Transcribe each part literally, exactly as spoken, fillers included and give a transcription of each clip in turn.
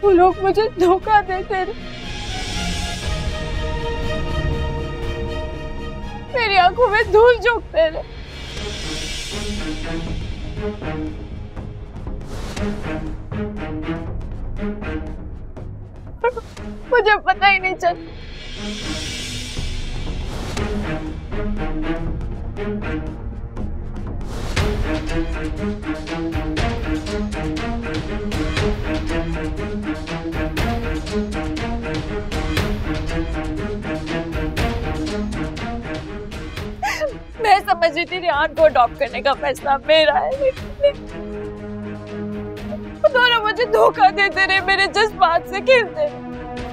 वो लोग मुझे धोखा देते रहे। मेरी आंखों में धूल झोंकते रहे। मुझे पता ही नहीं चला। मैं समझ रही थी रिहान को अडॉप्ट करने का फैसला मेरा है, लेकिन वो दोनों मुझे धोखा देते रहे, मेरे जज्बात से खेलते रहे।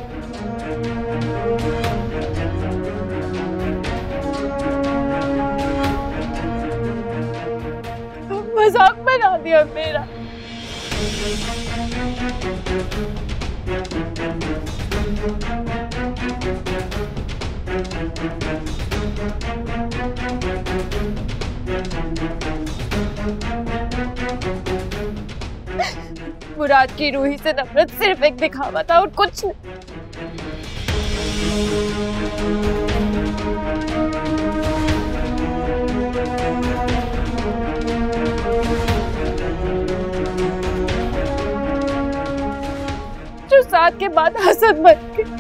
मजाक बना दिया मेरा। मुराद की रूही से नफरत सिर्फ एक दिखावा था और कुछ नहीं। जो साथ के बाद हसद बन गई।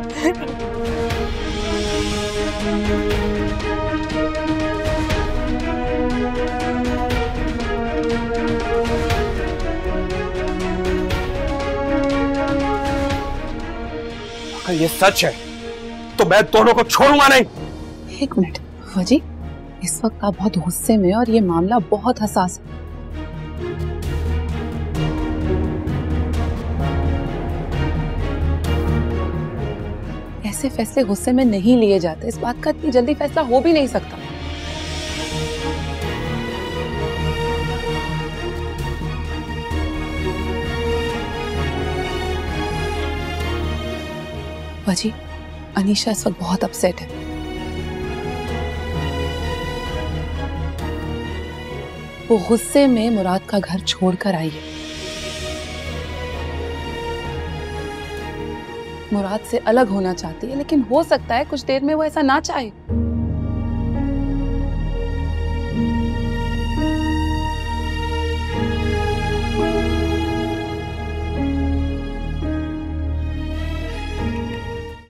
अगर ये सच है तो मैं दोनों को छोड़ूंगा नहीं। एक मिनट फौजी, इस वक्त आप बहुत गुस्से में और ये मामला बहुत हसास है। ऐसे फैसले गुस्से में नहीं लिए जाते। इस बात का इतनी जल्दी फैसला हो भी नहीं सकता। बाजी, अनीशा इस वक्त बहुत अपसेट है। वो गुस्से में मुराद का घर छोड़कर आई है। मुराद से अलग होना चाहती है, लेकिन हो सकता है कुछ देर में वो ऐसा ना चाहे।